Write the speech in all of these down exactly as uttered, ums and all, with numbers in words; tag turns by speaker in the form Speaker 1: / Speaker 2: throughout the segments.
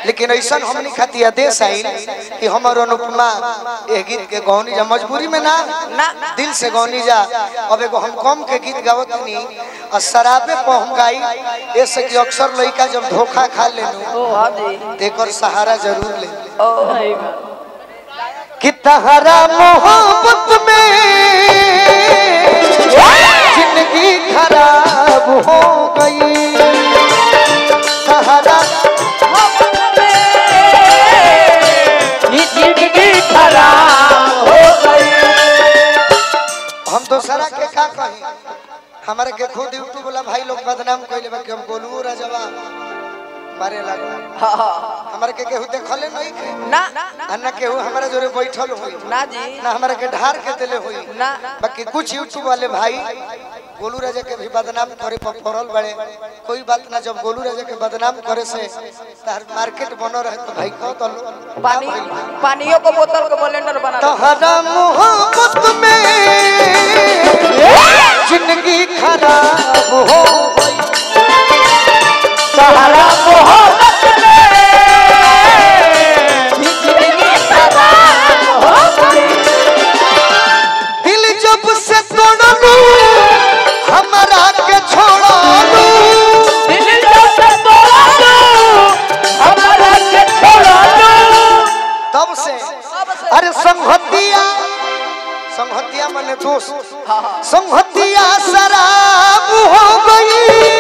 Speaker 1: लेकिन ऐसा हमनी खाती आदेश आई कि हमार अनुपमा ए गीत के गौनी जा मजबूरी में ना दिल से गौनी जा। अब एगो हम कम के गीत गावत नहीं और शराबे पर हम गाई ऐसे कि अक्सर लड़का जब धोखा खा लेनु तेकर सहारा जरूर ले कि तहरा मोहब्बत में जिंदगी खराब हो गई, तहरा खराब हो गई। हम दूसरा के का कही हमारे के खुद यूट्यूब वाला भाई लोग बदनाम कइले बा कि हम गोलू राजवा मारे लागल। हां हां हमारे के केहू देखले नहीं के ना अन्ना केहू हमारे जोरे बैठल होई ना जी ना हमारे के ढार के देले होई ना। बाकी कुछ यूट्यूब वाले भाई गोलू राजा के भी बदनाम करे पर पड़ल बड़े। कोई बात ना, जब गोलू राजा के बदनाम करे से तार मार्केट बनो रहे तो भाई कहो तो
Speaker 2: पानी पानियों को बोतल को ब्लेंडर बना
Speaker 1: तहरा मोहब्बत में जिंदगी खराब हो गई, तहरा मोहब्बत में जिंदगी खराब हो गई। दिल जब से तोड़लू हमरा के छोड़लू, दिल जब से तोड़लू हमरा के छोड़लू, तब से अरे संहतिया संहतिया माने दोस्त, संहतिया शराब हो गई।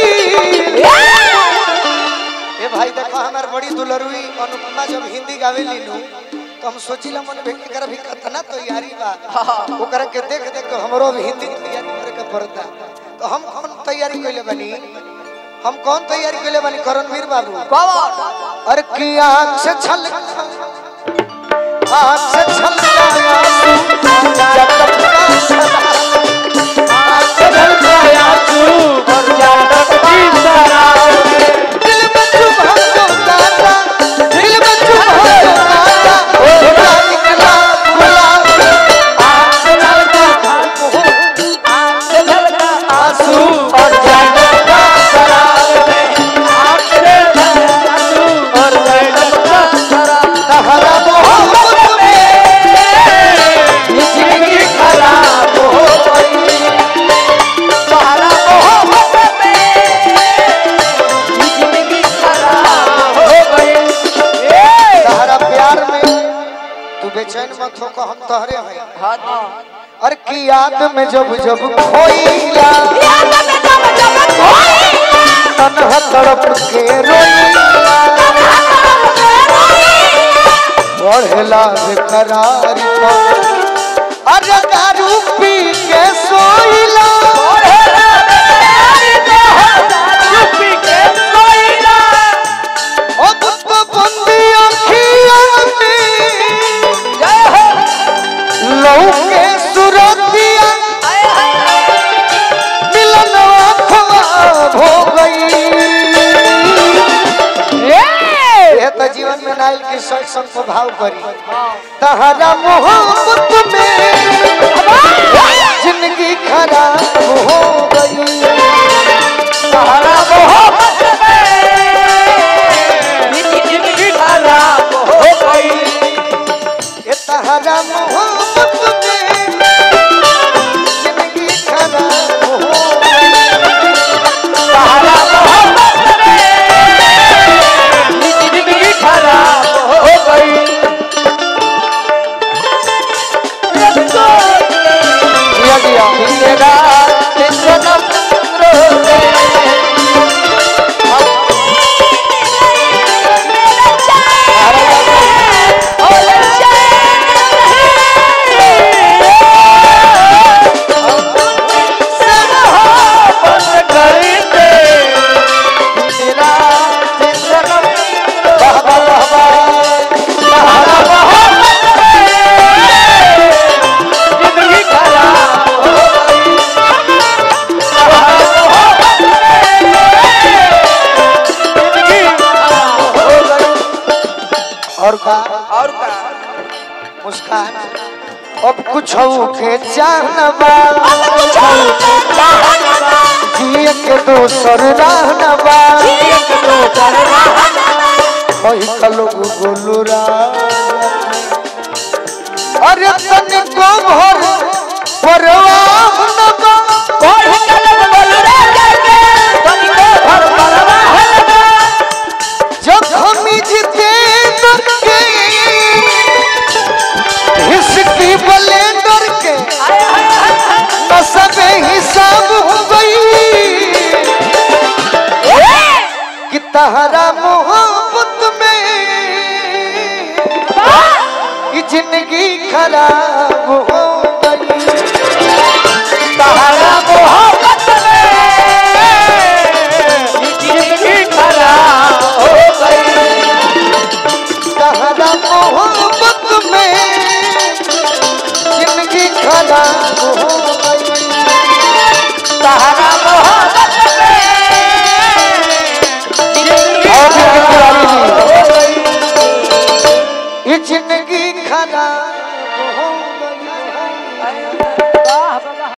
Speaker 1: ए भाई देखो हमार बड़ी दुलरुई अनुपमा जब हिंदी गावे लीनू तो हम सोचिला मन में के भी कितना तैयारी बा ओकरा के देख देख के हमरो भी हिंदी तैयारी करे के पड़ता। तो हम कौन तैयारी कइले बनी हम कौन तैयारी कइले बनी करणवीर बाबू कौन अरे की आंख से छलक आंख से छलका आंसू जटका सदा आंख से छलका आंसू और जटका सदा दिल में चुभ हो गाता दिल में चुभ हो गाता ओ निकला गुलाब आंख से छलका आंख से छलका आंसू और जटका सदा आंख से छलका आंसू और जटका सदा तहरा मोहब्बत जिंदगी खराब हो गई, तहरा मोहब्बत में जिंदगी खराब हो गई। तहरा प्यार में तू बेचैन मत हो को हम तोहरे हैं। हां अरे की याद में जब जब खोईला याद में जब जब खोईला तन्हा तड़प के रोईला बढ़ला बेकरारी अरे दारू पी के सोइला बढ़ला बेकरारी दारू पी के सोइला ओ तो बंदी अखियां में जय हो लौके सुरतिया मिलन ख्वाब हो गई। ये तो जीवन में नाइल की संग संग को भाव करी तहरा मोहब्बत में जिंदगी खराब हो गई, तहरा मोहब्बत में जिंदगी खराब हो गई। ये तहरा मोहब्बत में जिंदगी खराब हो गई, तहरा मोहब्बत में जिंदगी खराब हो गई। दिया दिया मिलेगा सनम रोते और का और का मुस्कान अब कुछ के जानबा जिए के दोसर रहनबा कही कलो गोलूरा अरे तन को भर परवाह न बा
Speaker 2: कही कलो गोलूरा जाके तन को भर परवाह न बा
Speaker 1: जब हम जीते डर के हिसकी बलेंडर के न सबे हिसाब हो गई कि तहरा मोहब्बत में ये जिंदगी खराब हो गई
Speaker 2: तहरा मोहब्बत में जिंदगी खराब हो गई
Speaker 1: तहरा मोहब्बत में जिंदगी खराब हो गई
Speaker 2: तहरा मोहब्बत में
Speaker 1: ये जिंदगी खराब